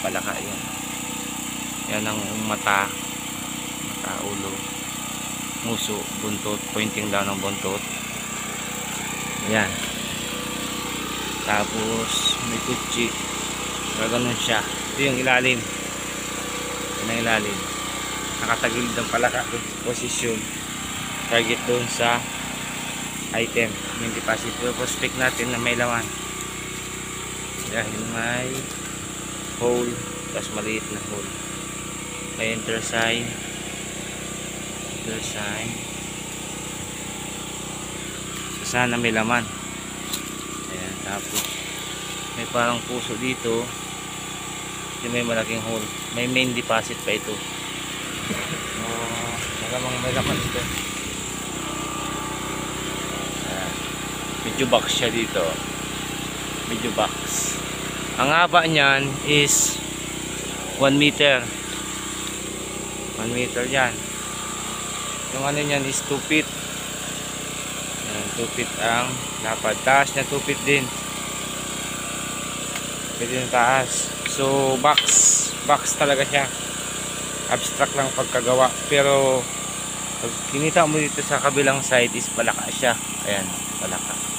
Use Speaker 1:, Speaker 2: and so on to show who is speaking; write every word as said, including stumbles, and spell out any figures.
Speaker 1: palaka yan. Yan ang mata, mata, ulo, muso, buntot, pointing down ng buntot. Yan. Tapos may kutsi, ganoon siya. Ito yung ilalim. Yan ang ilalim. Nakatagilid ang palaka doon sa posisyon. Target doon sa item, yung deposit. Prospect natin na may laman dahil may hole, tapos maliit na hole, may enter sign, enter sign. So, sana may laman. Ayan, tapos may parang puso dito, yung may malaking hole, may main deposit pa ito. Uh, malamang may laman ito. Medyo box siya dito, medyo box. Ang haba niyan is one meter, one meter yan. Yung ano niyan is two feet. two feet ang lapad, taas niya two feet din, pwede yung taas. So box, box talaga siya. Abstract lang pagkagawa, pero pag kinita mo dito sa kabilang side is palaka siya. Ayan, palaka.